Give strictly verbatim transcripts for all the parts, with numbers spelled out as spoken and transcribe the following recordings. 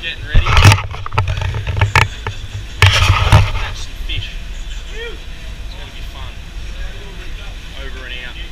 getting ready. Catch some fish. It's going to be fun. Over and out.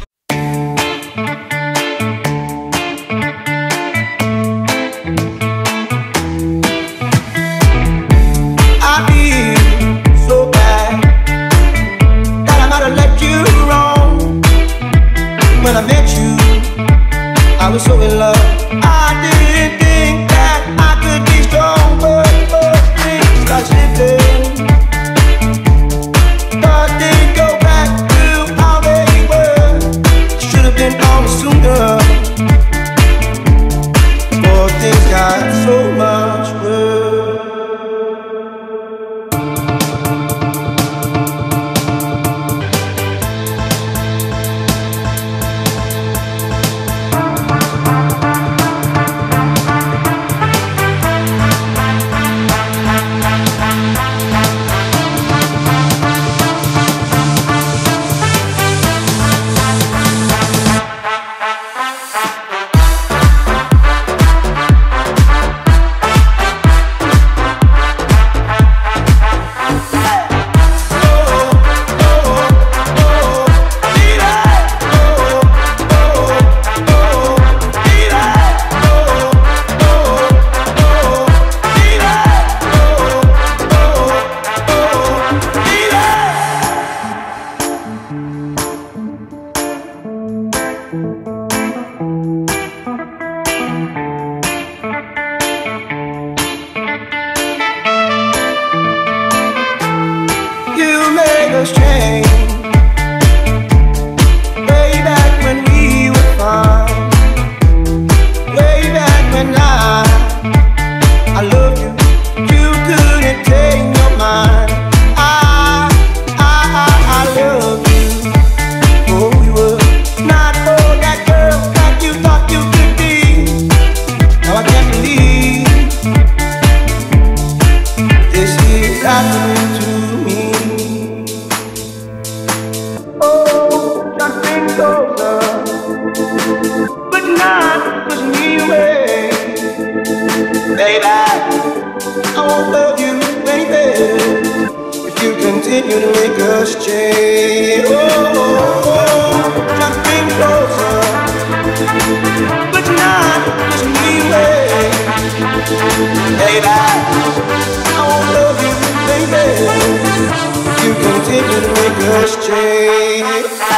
When I met you, I was so in love. I didn't think that I could be strong, but first things got slipping. Thought they'd go back to how they were. Should have been on sooner. Before things got so much worse. Us change. Way back when we were fine. Way back when I I loved you. You couldn't take your mind. I, I, I, I love you. Oh, you were not for that girl that you thought you could be. Now I can't believe this is happening to me. Closer, but not push me away. Baby, I won't love you any better if you continue to make us change. Oh, oh, oh, just bring closer, but not push me away. Baby, I won't love you any better if you continue to make us change.